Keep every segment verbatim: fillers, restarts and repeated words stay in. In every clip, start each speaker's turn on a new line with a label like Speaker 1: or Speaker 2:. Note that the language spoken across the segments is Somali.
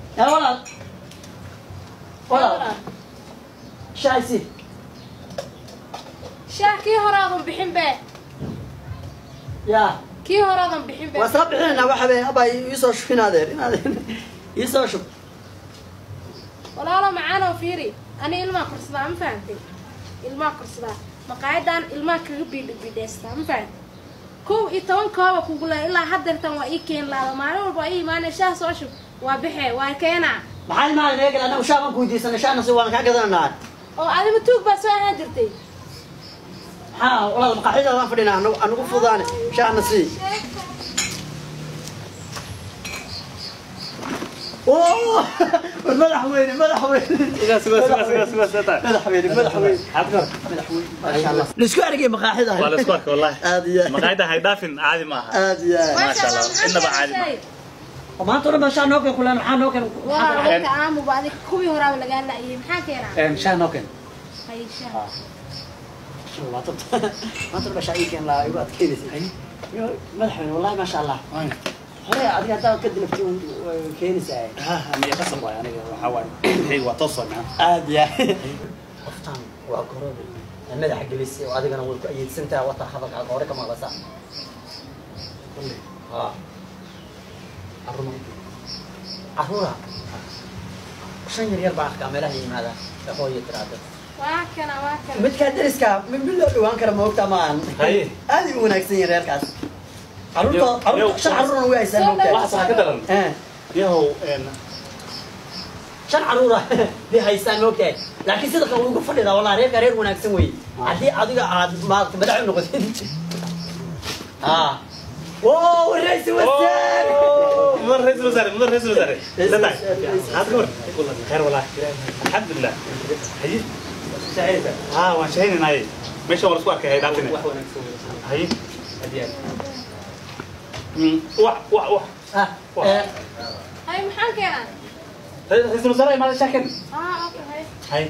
Speaker 1: يا ولد ولد شاي سي
Speaker 2: شاه كي هراضن بحين بيه
Speaker 1: يا
Speaker 2: كي هراضن بحين بيه
Speaker 1: وصبحنا وحبي أبا يسوش في نادر يسوش
Speaker 2: ولا لا معانا وفيري أنا إلما كرسدا ما فهمتي إلما كرسدا مقاعدان إلما كربي بديستا ما فهمت كو إتوان كوا كوجلا إلا حد رتم وإيكين لا ما نقول بأي ما نشاه سوشو وبحه وكينا
Speaker 1: محل ما رجل أنا وشام كودي سنة شان سوى كذا كذا النار
Speaker 2: أو أنا متوق بس أنا درتي
Speaker 1: ها والله مقاعدة ما فدينا أنا أنا قفضان شان نسي اوه الملح وين الملح وين
Speaker 3: سوا سوا سوا سوا سوا
Speaker 1: ملح وين الملح وين
Speaker 3: حبنا
Speaker 1: ملح وين ما شاء الله لسكو ارجع مقاعدة
Speaker 3: والله سكوك والله
Speaker 1: هذه
Speaker 3: مقاعدة هيدافن عادي معها
Speaker 1: هذه
Speaker 3: ما شاء الله إنه بعادي
Speaker 1: وما ترى ما شاء نوكل كلنا محا نوكل
Speaker 2: وأنا عام وبعدك كوي هرا ولا قال لا إيه محاكينا
Speaker 3: مشان نوكل
Speaker 2: هاي شاه
Speaker 1: شو ما ترى ما ترى بشاي كان لا يبغى كذا ملح وين والله ما شاء الله هري عادي هذا كده نفتون كيني ساعة
Speaker 3: ها أنا قسم يعني وحاول هي وتصل
Speaker 1: هذه أفتان وأقرب المدح حق ليسي وهذا أنا أقول أي سنة وطا حفظ على قورك ما بسا قولي ها عرونا عرونا شن يريال باخ كاميرا هي هذا أخوي يتراد
Speaker 2: واكنا واكنا
Speaker 1: متكدرس كا من بالله دوان كرم وقت مان
Speaker 3: هاي
Speaker 1: هذه وناكسين يريال كاس عرونا عرونا شن عرونا ويا سنة
Speaker 3: واحد صح كده
Speaker 1: ها
Speaker 3: ياهو إن
Speaker 1: شن عرونا دي هايستان اوكي لكن سيدك لو وقف لي والله رير كارير وناكسين وي عادي عادي عاد ما بدأ نقطين اه واو الرئيس والساري
Speaker 3: مر رئيس الوزراء مر رئيس الوزراء لا هتقول والله خير والله الحمد لله هي
Speaker 1: سعيدة
Speaker 3: ها وشهين هاي مش هو الاسبوع كهي دعتني هي امم وح وح وح
Speaker 1: اه
Speaker 2: هاي محاكينا
Speaker 3: رئيس الوزراء ما شاكل
Speaker 2: اه اوكي هاي
Speaker 3: هاي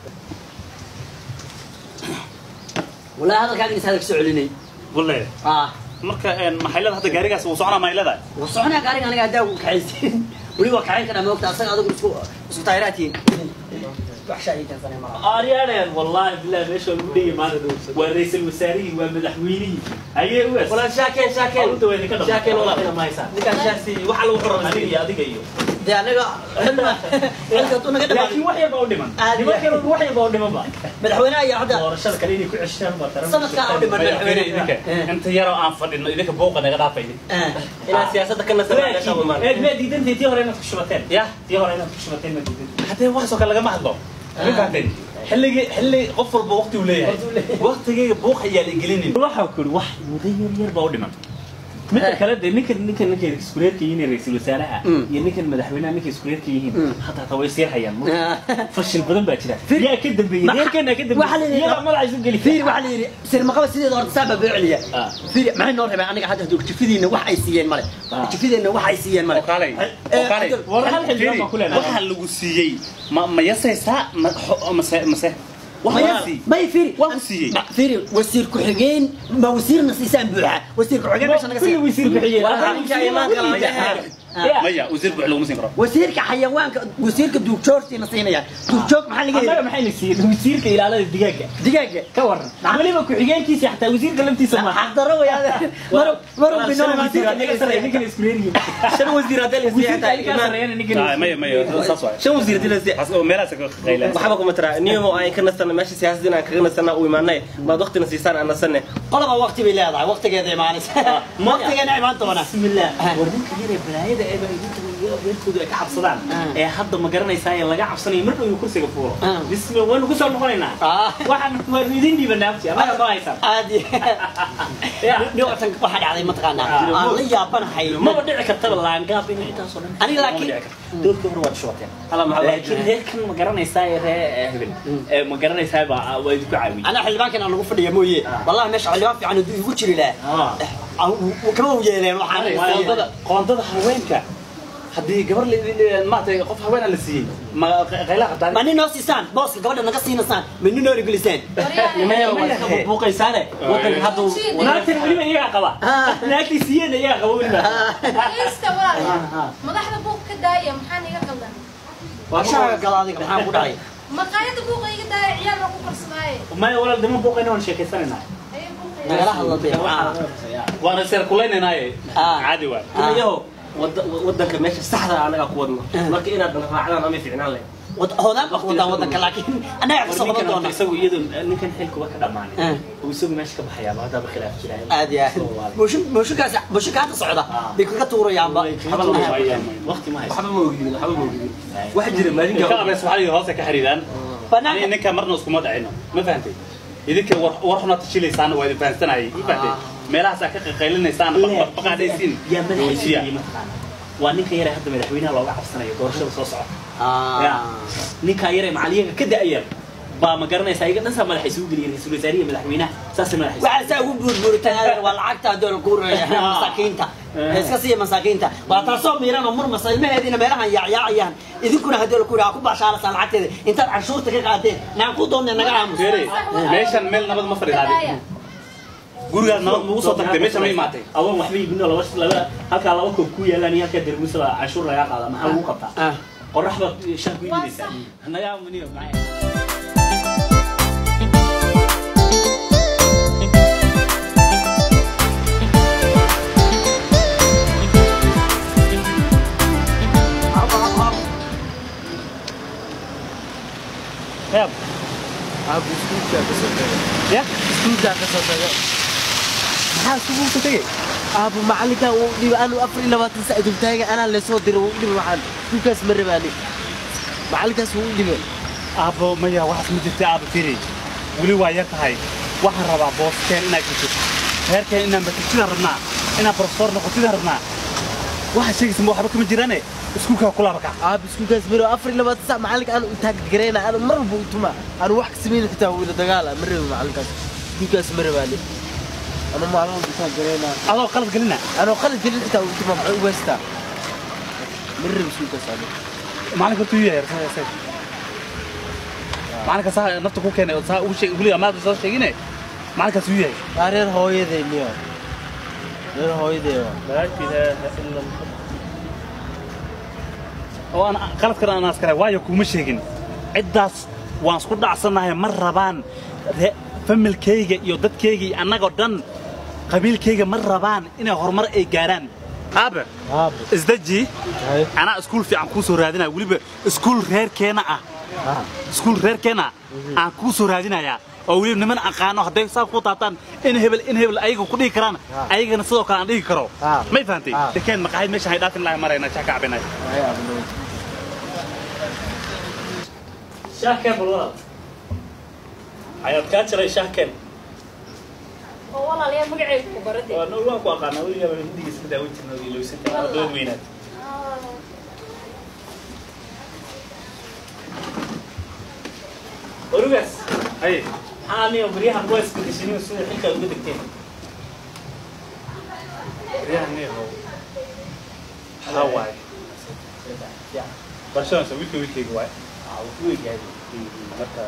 Speaker 1: والله هذا كان يسالك سعليني
Speaker 3: والله
Speaker 1: اه
Speaker 3: marka een maxay leedahay gaarigaas uu socona ma ilada
Speaker 1: وصحنا قاري انا قاعد اداو كعيسين ولي وكعين كان موقت اصلا ادق اسكو اسكو تايراتين وحشاي كان سنه مره
Speaker 3: اريان والله بالله ليش ودي ما ندوس ورئيس الوزراء ومدحويني هي وس
Speaker 1: ولا شاكين شاكين
Speaker 3: انت وين كده
Speaker 1: شاكين والله ما يسا
Speaker 3: كان شاسي waxa lagu qoran adiga adiga iyo
Speaker 1: دي انا انت تقول قد
Speaker 3: laakiin wax yar baa u dhiman nimankan wax yar baa u dhiman ba
Speaker 1: madaxweynaha iyo hada
Speaker 3: doorashada kale inay ku ceshtaan ba taran
Speaker 1: sanadka u dhiman madaxweynaha
Speaker 3: inta yar oo aan fadhino idinka booqa naga dhaafayni
Speaker 1: ila siyaasadda kana sameeyay shabamaan
Speaker 3: ee ma diidantii tii hore inaad ku shubateen ya tii hore inaad ku shubateen ma diidan hadee wax soo kale laga ma hadlo فهمتني حلي حلي قفل بوقتي ولا وقتي بوق يا الجليني waxa ku wax mudayir yar baa u dhiman mid kale de ninka ninka ninka iskuuleedka yihiin ra'iisul wasaaraha iyo ninka madaxweynaha ninka iskuuleedka yihiin hada tawaysir hayaan fashil badan baa jira yaa ka dambeeyay reerkana ka dambeeyay yaa ma raacisu gali
Speaker 1: fiir waxa la yiri sir ma qaba sideed orda saaba beecliya fiir ma noo rabaa aniga hadda haduu jifidiina wax ay siiyeen male jifidiina wax ay siiyeen male
Speaker 3: qaalay qaalay war hal xilli ma kulana waxa lagu siiyay ma ma yasaysa ma ma
Speaker 1: ما يفيري
Speaker 3: وسير
Speaker 1: فيري وسير كحجين ما وسير نسيسان بوحة وسير كحجين باش أنا
Speaker 3: كل وسير كحجين
Speaker 1: ما
Speaker 3: يا وزير بحلو مسين كرا
Speaker 1: وسير كحيوان وسير كدكتور تنصينا يعني دكتور محل جاي
Speaker 3: ما محل يصير وسير كإلى الدقيقة
Speaker 1: دقيقة
Speaker 3: كور عملي ما كحجين كيس حتى وزير كلمتي سما
Speaker 1: حضروا يا مرو مرو بينهم
Speaker 3: وزير هذا سريع نيجي نسكرين
Speaker 1: شنو وزير هذا اللي
Speaker 3: وزير حتى سريع نيجي ما ما صصوا شنو وزير دي لسه حسب ميراسك خيلا
Speaker 4: وحبكم ترى نيوم أي كنا سنة ماشي سياسيين كنا سنة ويمانة ما ضغط نسيسان أنا سنة
Speaker 1: قلبا وقتي بلا ضاع وقتك يا ذي مانس وقتك أنا عمان طبعا
Speaker 3: بسم الله وردين كبيرة بلايدة إيه يركضوا كعب صدام إيه حد ما قرنا يساي الله قاعد صني مرة يكرسي كفورة بسم الله وين كسر مخالنا واحد موردين دي بنفسي أنا ما يسار
Speaker 1: عادي نوع تنك واحد على متقنا الله يابن حي
Speaker 3: ما بدي أكتب الله عن قابل إنه تصل
Speaker 1: أنا لكن
Speaker 3: دول كبر واتشوتين هلا مع لكن هيك ما قرنا يساي هبل ما قرنا يساي بقى ويدك عاوي
Speaker 1: أنا حلبان كان أنا غفر يا مويه والله مش على في عنده يفوتشري له وكمان وياه له
Speaker 3: قاندة قاندة هوينك haddii gabar maatay qof haween la siiyay ma qayla qabtaan
Speaker 1: ma nin noosisaan boos gabadha naga siinasaan ma nin oo gulisaan
Speaker 3: nimayo wax buuqaysaane wadan hadu naagtan waliba iyaga qaba naagtii siiyeen iyaga qaba waliba
Speaker 2: iska walaal madaxda buuq ka daaya maxaan iga qaldan
Speaker 1: وشاك قلاضيك محام قداي
Speaker 2: maqaayada buuqa iga daaya ciyaar baa ku qarsadaaye
Speaker 3: ما ولا دم بوقنا ولا شيء كسرنا
Speaker 2: ayay buuqa
Speaker 1: نقراها الله بيه
Speaker 3: وانا سير كلنا ناي عادي واحد
Speaker 4: iyo wadanka meesha saxda anaga ku wadno marka inaad raacdaan ama fiicnaan leh
Speaker 1: هذا بقول ودك لكن انا اعرف صبر دونا
Speaker 3: isagu iyadu ninkan xilkuba ka dhamaanay oo isagu meesha ka baxaya hada ba khilaaf jiray
Speaker 1: عادي يا اخي مش مش كاس مش كاس صعده بيك كتور يا ابا
Speaker 3: waqti ma haysto
Speaker 4: waxba ma ogidin waxba ma ogidin wax jira maalin
Speaker 3: ka bas waxay hoos ka xiriiraan
Speaker 1: فانا
Speaker 3: ninka marna isku ma dhacino ma fahantay idinka war xuna tashiilaysaan waa idin fahansanay fahantay meelahaas ka qaqaylinaysan baqaadaysin
Speaker 4: yaa madaxweynaha mataqaana waa ninka yare hadda madaxweynaha looga cabsanayo doorashada soo socota
Speaker 1: اه
Speaker 4: ninka yare macaliyaga ka da'ayar baa ma garanaysaa iga dhansa madaxay soo galiyay raiisul wasaariga madaxweynaha saas madaxay
Speaker 1: waxaa saa ugu buurbuuritaan waa lacagta dool ku masaakiinta iska siiya masaakiinta waa taasoo miiran oo mur masaymaheedina meelahan yaacyaacayaan idinkuna hadii la ku raa ku baashaalasa lacagteeda intaad canshuurta ka qaadeen naan ku doonay naga aamus
Speaker 3: meeshan meel nabad ma fadhiidaaday guriga nabad ugu soo tagtay meesha ma imaatay
Speaker 4: awoon waxba ibno laba laba halka laba koob ku yeelan iyo halka dermusa canshuur laga qaada maxaa lagu qabtaa qorraxda shan ku yimidaysa anaga muniyo macay
Speaker 3: ياب
Speaker 5: ابو سكوتا كسبت
Speaker 3: يا
Speaker 5: سكوتا كسبت
Speaker 3: maxaa suuq ku tagay
Speaker 5: ابو معلكا ودي انا افر لباتن ساعه تاغي انا اللي سو دير ودي waxaan سكوتاس مرباني معلكاس ودي
Speaker 3: abo maya waxaas ma jirtay abo tiri wali waa yar tahay waxaan rabaa boosteen inaad jirto heerkeen inaan batijida rabnaa inaan professor noqotida rabnaa waxa sheegaysa ma waxba kama jiraane iskuulka kula baka
Speaker 5: اب سكوتاس مر افر لباتن ساعه معلك انا تاغ غرينا انا مر بو تما انا wax sameeyay xitaa wada dagaal marib معلكاس سكوتاس مرباني انا ما اعرف تاغ غرينا
Speaker 3: adoo qalad galina
Speaker 5: انا قلت قلت xitaa wada ma westa مرب سكوتاس انا
Speaker 3: maalinka tuu yahay say maalinka saa nafta ku keenay oo saa u sheeg wali amaad soo sheegine maalinka tuu yahay
Speaker 5: reer hooyaday niyo reer hooyaday
Speaker 3: la ilaaha illa allah oo aan qalad kale aan askare waayo kuma sheegin cidaas waan isku dhacsanahay mar rabaan familkayga iyo dadkayga annaga dhan qabiilkayga mar rabaan inay horumar ay gaaraan aabe
Speaker 5: aabe
Speaker 3: isdaji ana iskuul fiican ku soo raadinaa waliba iskuul reerkeena ah iskuul reerkeena aan ku soo raadinayaa oo waliba niman aqaano haday saa ku taataan in hebel in hebel ayaga ku dhigi karaan ayagana sidoo kale aan dhigi karo ma fahamtay dadkeen maqaayad meesha hay dhaafin lahayn marayna shaka cabinay shaka bulwada ayaad ka jiray shaken
Speaker 2: oo walaalayaal magacaygu ku baratay
Speaker 3: waa noo waan ku aqaana waliga hindiga iska daawan jirnay oo ilowsantay dood weynaad orugas ay aaniyo bariyahan boys ka dishinay sida xilka ugu degteen bariyahan neeho hawaii ya barshana wiki wiki waay ah wiki gaadi marka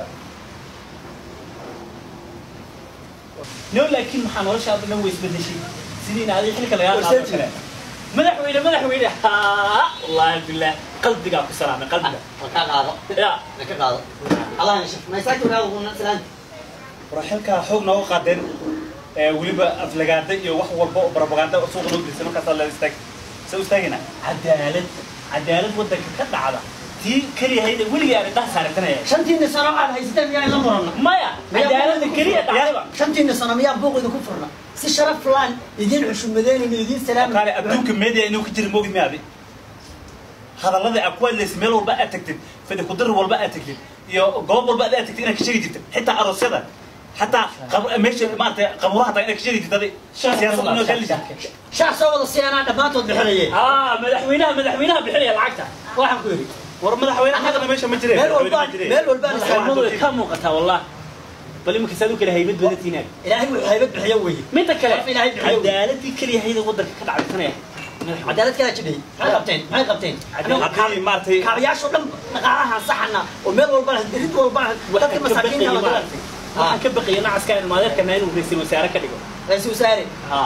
Speaker 3: no laakiin maxaa nolosha aad dhan way isbedeshay sidii aad xilka laga qaado madaxweyne madaxweyne ha wallahi billah qalbiga ku salaamay qalbiga
Speaker 1: ka qaado
Speaker 3: ya
Speaker 1: ka qaado allah yashaf ma isaatu raadu qulna salaan
Speaker 3: raxilka xoog noo qaadeen ee waliba aflagaada iyo wax walba oo propaganda suuq loo dhigay markaas la istaag soo istaagina cadaalad cadaalad wadanka ka dhacda tii kaliya hayda waliga aan dhax saaranaya
Speaker 1: shantii sano aan haystaan yaa la murana
Speaker 3: maya cadaalad kaliya dhacda
Speaker 1: shantii sano miyaa booqida ku furna si sharaf laan idin xushmadeen iyo idin salaam
Speaker 3: kale adduunka media inuu ku jiro moogid maadi hadalada aqwaaleys meel walba aad tagtid fadhi ku dar walba aad tagtid iyo goob walba aad tagtid inaad ka sheegi jirtid xitaa aroosyada حتى قبل ماشي ما أنت قبلها طيب إنك شيء تدري سياسة إنه كلش
Speaker 1: شخص أول السيانات دماتو بحرية
Speaker 3: آه مدحوينها مدحوينها بحرية العكتة واحد كوري ورا مدحوينها هذا ماشي مجري
Speaker 1: ميل والبان ميل والبان
Speaker 4: كم وقتها والله بل يمكن سألوك إلى هيبت بدت هناك
Speaker 1: إلهي هيبت بحيوي
Speaker 4: متى كلام
Speaker 1: إلهي بحيوي
Speaker 4: عدالتي كلي هيدا ودك كذا على الثانية
Speaker 1: عدالة كذا كذي هاي قبتين هاي قبتين
Speaker 3: عدالة مارتي
Speaker 1: كابياش ودم نقعها صحنا وميل والبان دريد والبان ولكن مساكين كانوا
Speaker 4: waxaan ka baqayna askar maadeerka meel uu raiisul wasaare ka dhigo
Speaker 1: raiisul wasaare ha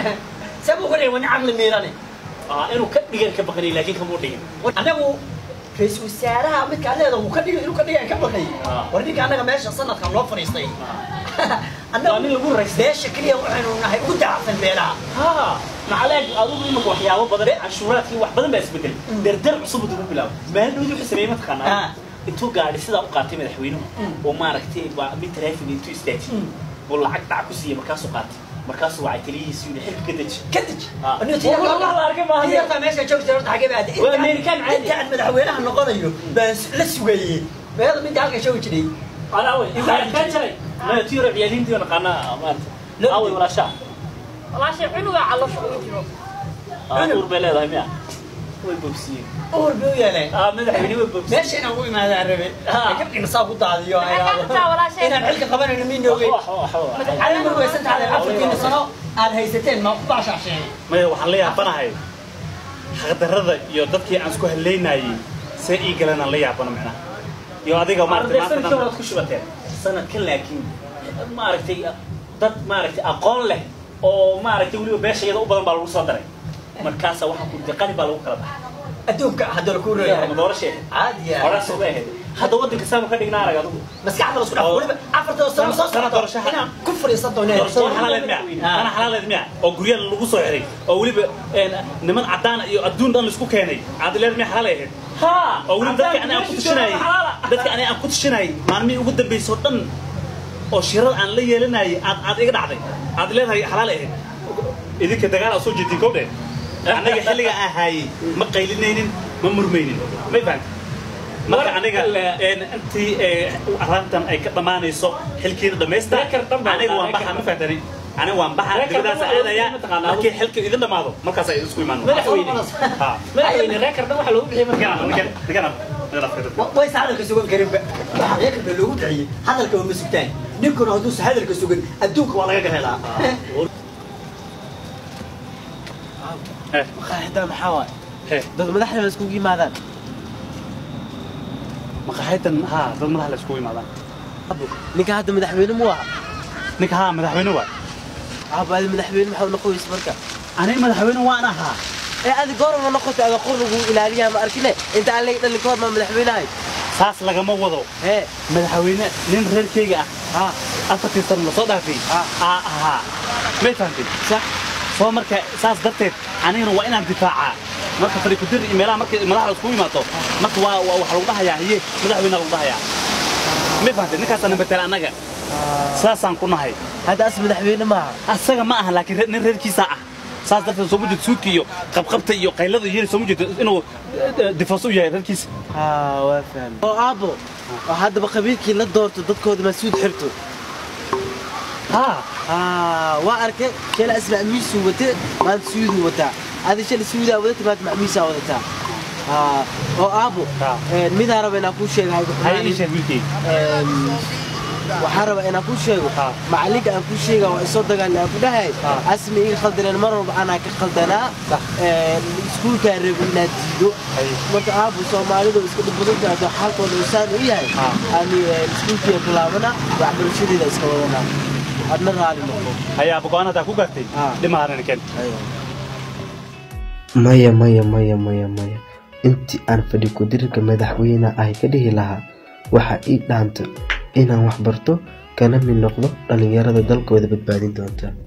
Speaker 1: sabu qori wani aqli meerane
Speaker 4: ah inuu ka dhigan ka baqanay laakiin kama dhigin
Speaker 1: anagu رئيس وزراء مid ka leedahay uu ka dhigay inuu ka dhigay ka baqay war ninka anaga meesha sanadkan loo fariistay anaga
Speaker 3: nin lagu raysay
Speaker 1: beesha kaliya waxaanu nahay ugu daacsan beelaha
Speaker 3: ha macalaag adigu imika waxyaabo badan cashuuraadkii wax badan baa isbedel dardar cusub ugu bilaab maalin uu xisabay ma taqaanaa intuu gaari sida u qaatay madaxweynuhu oo maaragtay waa mid taraafig intuu istaajiyay oo lacag dhac ku siiyay markaas uu qaatay markaas waa taliyihiisa inuu xilka kadaj kadaj anuu tiyaa
Speaker 1: والله la arkay ma haysta meesha joogtay horta xagee baad
Speaker 3: waa American caadi
Speaker 1: inta madaxweynaha noqonayo bas la sugayay beeda mid halka shoogi jiray
Speaker 3: ana way inta ka jiray ma tiiro ciyaadintii oo naqana maanta away walaasha
Speaker 2: walaasha cunuga caloosha ugu jiro
Speaker 3: uur beeleedahay miya way bobsiin
Speaker 1: uur buu yeelay
Speaker 3: ah madaxweynuhu way bobsiin
Speaker 1: meesha inuu imaado rabe gabdhiina saa ku daadiyo inaan xilka qabanayno miinoogay على ما هو سنت على أفريقيا السنة على هيستين ما بعش عشان
Speaker 3: ما هو حليا بناهي حق الرضا يودتك عن سكوه اللينا يي سئي قلنا اللي يعبنا معنا يو هذيك ما أعرف ما سنة كم تخش بتاعي سنة كل لكن ما عرفتي ضد ما عرفتي أقل له أو ما عرفتي ولي باش يدو بدن بالو صدري مركاسة واحد كنت قاني بالو كلام
Speaker 1: أدوك هذا الكور
Speaker 3: ما دورش
Speaker 1: عادي يا
Speaker 3: ولا سواه هذا ودك سامع كده نارا قالوا
Speaker 1: بس قاعد بس كده عفرت السنة
Speaker 3: سنة دورش
Speaker 1: أنا كفر يصدقوني
Speaker 3: دورش حلال الماء أنا حلال الماء أو قرية اللي وصل عليه أو ولي نمن عدان يقدون دان لسكو كاني عاد الماء حلال ها أو ولي دتك أنا أكون شناي دتك أنا أكون شناي ما نمي وجود بيسوتن أو شرال عن لي لناي عاد عاد إيه قاعد عاد لين هاي حلال إيه إذا كده قال أصول جدي كوده أنا حلقة هاي ما قيلنين ما مرمينين ما يفهم marka aniga een intii arintan ay ka dhamaanayso xilkiina dhameesta aniga waan baxa ma fahtani aniga waan baxa dibadaas aadaya markii xilka idin dhamaado markaas ay isku imaan
Speaker 4: madaxweyne ha madaxweyne reekarda waxa lagu bixiyay markaan
Speaker 3: digana
Speaker 1: way saadalka sugan karin ba xaqiiqda baa lagu dhacay hadalka waa masugtaan ninkuna haduu hadalka sugan adduunka waa laga gahelaa
Speaker 5: eh qaxda maxaa eh dad madaxda isku yimaadaan
Speaker 3: مقاحيتن ها ضد مدح لسكوي مادان
Speaker 5: ninka hadda madaxweyne mu aha
Speaker 3: ninka ها madaxweyne waa
Speaker 5: aba madaxweyne maxaa noqoys marka
Speaker 3: aniga madaxweyne waan ahaa
Speaker 5: ee aad goor ma noqotay aad qorigu ilaaliyaa ma arkine inta aan leeyahay dhalin koor ma madaxweynahay
Speaker 3: saas laga ma wado
Speaker 5: ee
Speaker 3: madaxweyne nin reerkeyga ah ha afartii sano la soo dhaafay ah aha ma fahantin
Speaker 5: sax
Speaker 3: soo marka saas darteed anigana waa inaan difaacaa marka fariiq dir meelaha marka madaxda isku imaato marka waa waxa lagu dhahayaa hiye madaxweyne lagu dhahayaa ma fahantin ninkaas aan betel anaga saasaan ku nahay
Speaker 5: hada as madaxweyne ma
Speaker 3: asaga ma aha laakiin nin reerkiisa ah saas darteed soo mujid suudki iyo qabqabta iyo qaylada iyo soo mujid inuu difaaso yahay reerkiisa
Speaker 5: ha waa faham oo aabo hadda ba qabiilkii la doorto dadkooda ma suud xirto ha ha waa arkay kala asma miisu wata ma suudu wata هذا الشيء السوداء ودت ما معميسة ودتها آه أو أبو مين هرب أنا أقول شيء
Speaker 3: هاي إيش البيتي
Speaker 5: وحرب أنا أقول شيء معلق أقول شيء وصدق أنا أقول هاي اسمي خلدنا المرة أنا كخلدنا سكول كهرب ناديدو وقت أبو سومالي ده سكول بدون ده حالته الإنسان إيه يعني سكول كي كلامنا وعمل شيء ده سكولنا أدنى هذا الموضوع
Speaker 3: هيا أبو كأنا تأكل قتي لما هرنا كن
Speaker 6: maya maya maya maya maya intii aan fadhi ku dirka madaxweyne ay ka dhihi lahaa waxa ii dhaanta inaan wax barto kana mid noqdo dhalinyarada dalkooda badbaadin doonta